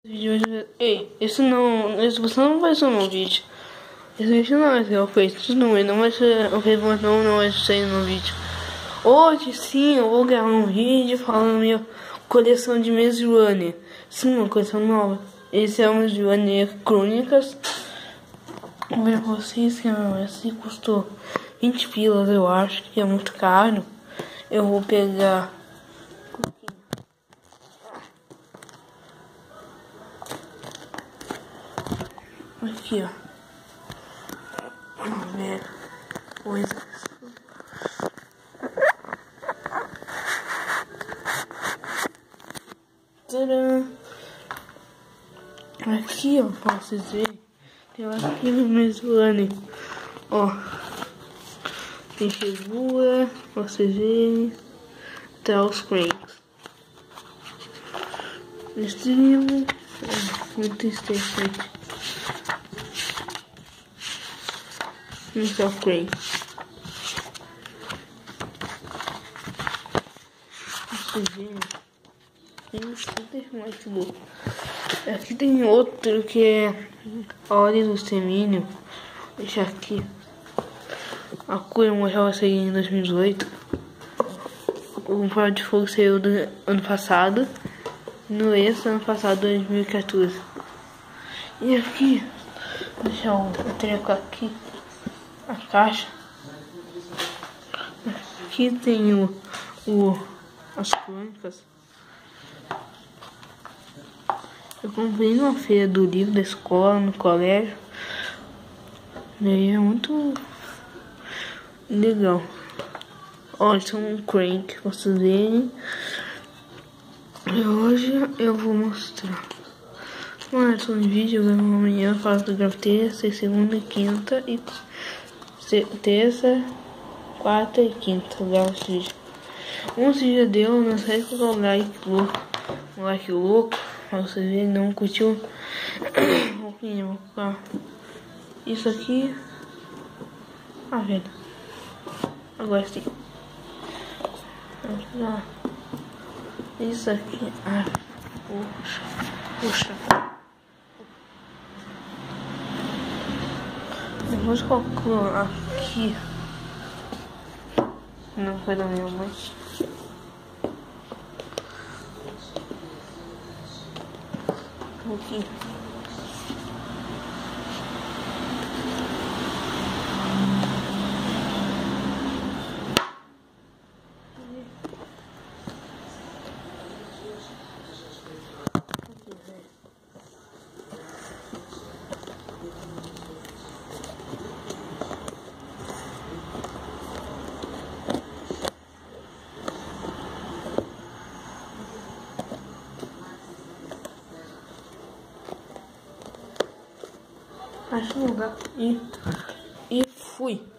Ei, esse você não vai ser um vídeo. Esse vídeo não vai ser o feito, não vai ser o feito, mas não vai ser no vídeo. Hoje sim eu vou gravar um vídeo falando minha coleção de Maze Runner. Sim, uma coleção nova. Esse é o Maze Runner Crônicas. Vou ver pra vocês que esse custou 20 pilas, eu acho que é muito caro. Eu vou pegar aqui, ó. Vamos ver coisas. Tcharam! Aqui, ó, pra vocês verem. Tem aqui no Maze Runner. Ó. Tem figura, pra vocês verem. Até os cranks. Este livro é muito interessante. Esse é o crank. Vocês verem. Tem muito louco. Aqui tem outro que é a Ordem do Extermínio. Deixa aqui. A cura morreu a seguir em 2018. O Prova de Fogo saiu do ano passado. No esse ano passado, 2014. E aqui, deixa eu trecar aqui a caixa. Aqui tem as crônicas. Eu comprei numa feira do livro da escola, no colégio. E aí é muito legal. Olha, são um crank, vocês verem. E hoje eu vou mostrar. Mas um vídeo eu gravo amanhã, eu faço terça, segunda, quinta e terça, quarta e quinta. Eu gravo esse vídeo. Se já deu, não sei se o like louco. Pra vocês verem, não curtiu. Vou colocar isso aqui. Ah, velho. Agora sim. Isso aqui. Ah, puxa. Vamos colocar aqui. Não foi da minha mãe. Aqui. Acho um lugar e fui.